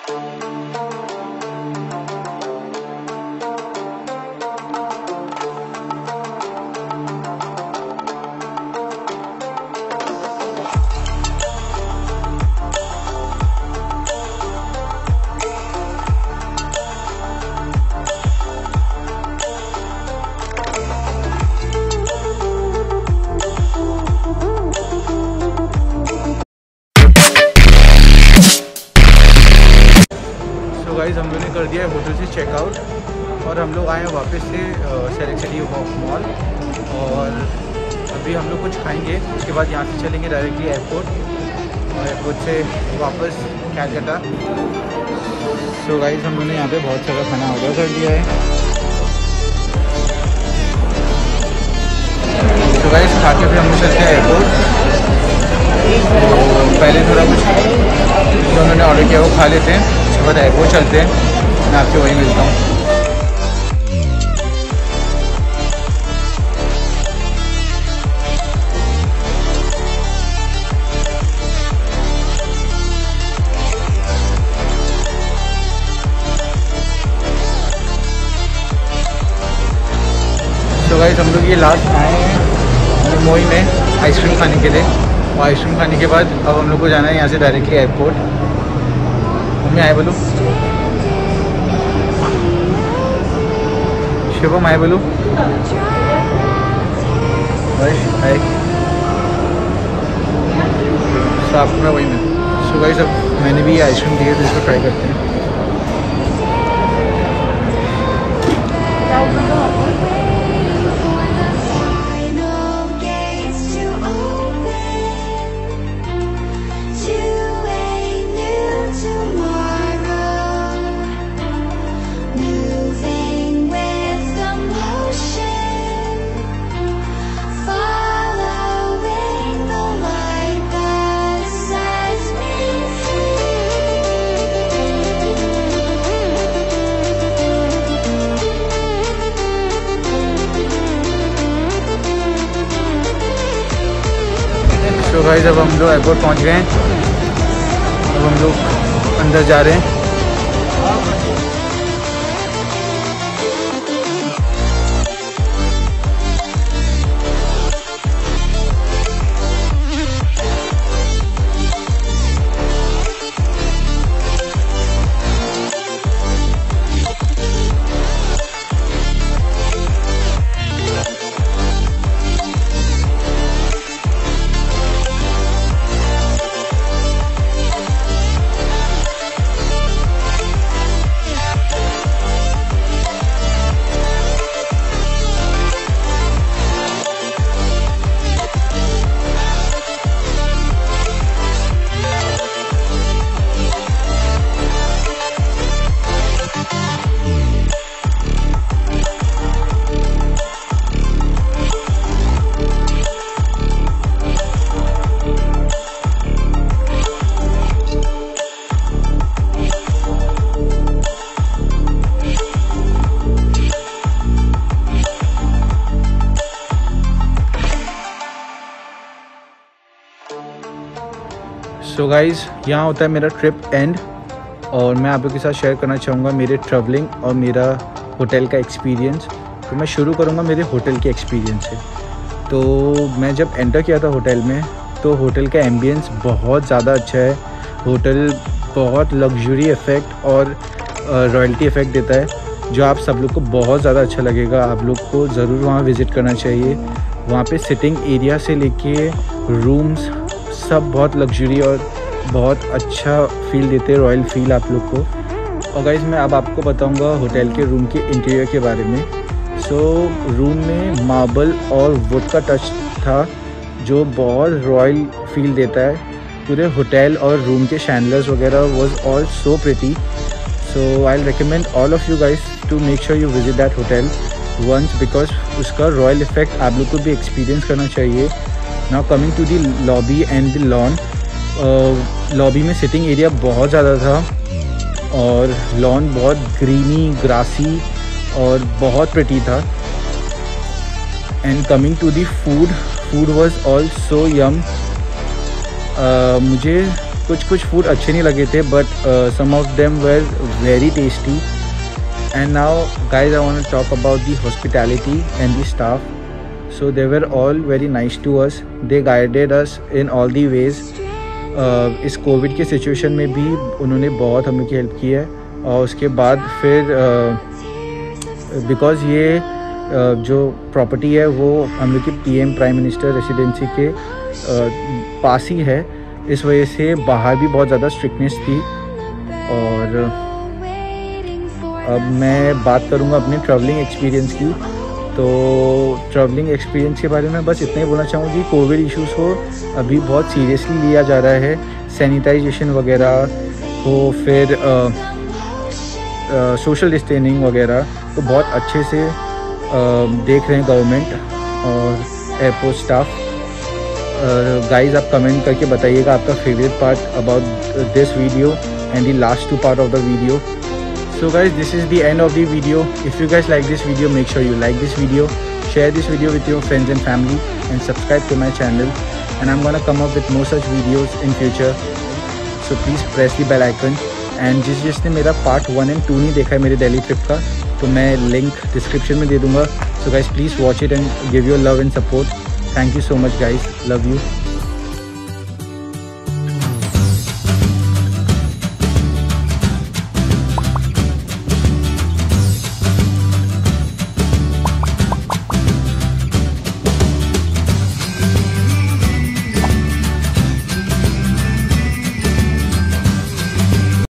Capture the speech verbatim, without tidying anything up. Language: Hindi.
गाइस हम लोगों ने कर दिया है होटल से चेकआउट और हम लोग आए हैं वापस से सेलेक्ट सिटी मॉल और अभी हम लोग कुछ खाएंगे। उसके बाद यहाँ से चलेंगे डायरेक्टली एयरपोर्ट और एयरपोर्ट से वापस कैलकाटा। सो गाइस हम लोगों ने यहाँ पे बहुत सारा खाना ऑर्डर कर दिया है। तो गाइस खा के फिर हम लोग चलते हैं एयरपोर्ट। तो पहले थोड़ा कुछ जो उन्होंने ऑर्डर किया वो खा लेते हैं, उसके बाद एयरपोर्ट चलते हैं। मैं आपसे वहीं मिलता हूँ। तो गाइस हम लोग ये लास्ट आए हैं मोई में आइसक्रीम खाने के लिए और आइसक्रीम खाने के बाद अब हम लोग को जाना है यहाँ से डायरेक्टली एयरपोर्ट। मम्मी आए बोलो, शिवम आए बोलो, आए साफ में वही में। सो गाइस अब मैंने भी ये आइसक्रीम दी है तो इसको ट्राई करते हैं। तो गाइस अब हम लोग एयरपोर्ट पहुंच गए हैं। अब हम लोग अंदर जा रहे हैं। सो गाइज़ यहाँ होता है मेरा ट्रिप एंड और मैं आप लोग के साथ शेयर करना चाहूँगा मेरे ट्रैवलिंग और मेरा होटल का एक्सपीरियंस। तो मैं शुरू करूँगा मेरे होटल के एक्सपीरियंस से। तो मैं जब एंटर किया था होटल में तो होटल का एम्बियंस बहुत ज़्यादा अच्छा है। होटल बहुत लग्जरी इफ़ेक्ट और रॉयल्टी इफ़ेक्ट देता है जो आप सब लोग को बहुत ज़्यादा अच्छा लगेगा। आप लोग को ज़रूर वहाँ विज़िट करना चाहिए। वहाँ पे सिटिंग एरिया से लेके रूम्स सब बहुत लग्जरी और बहुत अच्छा फील देते हैं, रॉयल फील आप लोग को। और गाइस मैं अब आपको बताऊंगा होटल के रूम के इंटीरियर के बारे में। सो so, रूम में मार्बल और वुड का टच था जो बहुत रॉयल फील देता है। पूरे होटल और रूम के शैंडलर्स वगैरह was all so pretty. So I will recommend all of you guys to make sure you visit that hotel once because उसका रॉयल इफेक्ट आप लोग को भी एक्सपीरियंस करना चाहिए। Now coming to the lobby and the lawn. Lobby में सिटिंग एरिया बहुत ज़्यादा था और लॉन बहुत ग्रीनी ग्रासी और बहुत प्रिटी था। And coming to the food, food was all so yum. मुझे कुछ कुछ फूड अच्छे नहीं लगे थे, but some of them were very tasty. And now guys, I want to talk about the hospitality and the staff. So they were all very nice to us. They guided us in all the ways. uh, इस कोविड के सिचुएशन में भी उन्होंने बहुत हम लोग की हेल्प की है. और उसके बाद फिर बिकॉज़ uh, ये uh, जो प्रॉपर्टी है वो हम लोग की पीएम प्राइम मिनिस्टर रेसिडेंसी के uh, पास ही है, इस वजह से बाहर भी बहुत ज़्यादा स्ट्रिक्टनेस थी. और uh, अब मैं बात करूंगा अपने ट्रैवलिंग एक्सपीरियंस की. तो ट्रैवलिंग एक्सपीरियंस के बारे में बस इतना ही बोलना चाहूँगा कि कोविड इश्यूज़ को अभी बहुत सीरियसली लिया जा रहा है. सैनिटाइजेशन वगैरह हो, फिर सोशल डिस्टेंसिंग वगैरह तो बहुत अच्छे से आ, देख रहे हैं गवर्नमेंट और एयरपोर्ट स्टाफ. गाइस आप कमेंट करके बताइएगा आपका favourite part about this video and the last two part of the video. So guys, this is the end of the video. If you guys like this video, make sure you like this video, share this video with your friends and family, and subscribe to my channel. And I'm gonna come up with more such videos in future. So please press the bell icon. And जिस जिसने मेरा पार्ट वन एंड टू नहीं देखा है मेरे दिल्ली ट्रिप का, तो मैं लिंक डिस्क्रिप्शन में दे दूँगा. So guys, please watch it and give your love and support. Thank you so much guys. Love you.